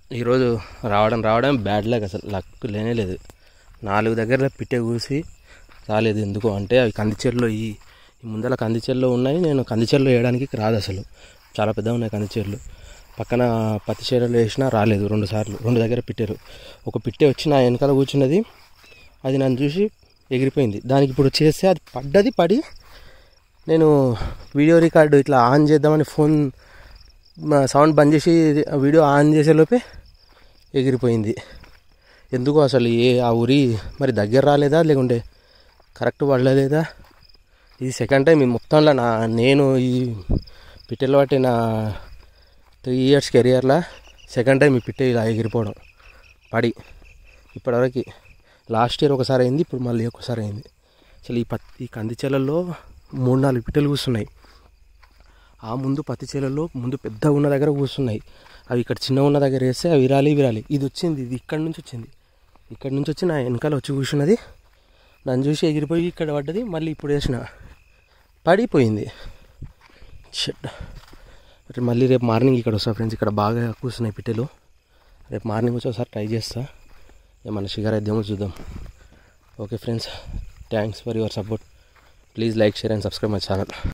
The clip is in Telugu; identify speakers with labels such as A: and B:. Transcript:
A: ఈరోజు రావడం బ్యాడ్ లక్, అసలు లక్ లేనే లేదు. 4 దగ్గర పిట్టే కూసి రాలేదు. ఎందుకు అంటే అవి కందిచేరులో ఈ ముందర కందిచేరులో ఉన్నాయి. నేను కందిచేరులో వేయడానికి రాదు, అసలు చాలా పెద్దగా ఉన్నాయి కందిచేరులు. పక్కన పత్తి చేరులో వేసినా రాలేదు. 2 సార్లు 2 దగ్గర పిట్టారు. ఒక పిట్టే వచ్చి నా వెనకాల కూర్చున్నది, అది నన్ను చూసి ఎగిరిపోయింది. దానికి ఇప్పుడు చేస్తే అది పడి నేను వీడియో రికార్డు ఇట్లా ఆన్ చేద్దామని ఫోన్ సౌండ్ బంద్ చేసి వీడియో ఆన్ చేసేలోపే ఎగిరిపోయింది. ఎందుకు అసలు ఆ ఊరి మరి దగ్గర రాలేదా, లేకుంటే కరెక్ట్ పడలేదా? ఇది సెకండ్ టైం ఈ మొత్తంలో నేను ఈ పిట్టెలు బట్టి నా 3 years కెరియర్లో సెకండ్ టైం ఈ పిట్టె ఇలా ఎగిరిపోవడం పడి. ఇప్పటివరకు లాస్ట్ ఇయర్ ఒకసారి అయింది, ఇప్పుడు మళ్ళీ ఒకసారి అయింది. అసలు ఈ కంది చేలల్లో 3-4 పిట్టెలు కూస్తున్నాయి. ఆ ముందు పత్తి చేలల్లో ముందు పెద్దగా ఉన్న దగ్గర కూస్తున్నాయి. అవి ఇక్కడ చిన్నగా ఉన్న దగ్గర వేస్తే అవి విరాలి. ఇది వచ్చింది, ఇది ఇక్కడి నుంచి వచ్చి నా వెనకాల వచ్చి కూర్చున్నది. నన్ను చూసి ఎగిరిపోయి ఇక్కడ పడ్డది. మళ్ళీ ఇప్పుడు వేసిన పడిపోయింది. షట్. మళ్ళీ రేపు మార్నింగ్ ఇక్కడ వస్తా ఫ్రెండ్స్. ఇక్కడ బాగా కూర్చున్నాయి పిట్టెలు. రేపు మార్నింగ్ వచ్చి ఒకసారి ట్రై చేస్తా, ఏమన్నా షికారి అయిద్దామో చూద్దాం. Okay friends, thanks for your support. Please like, share and subscribe my channel.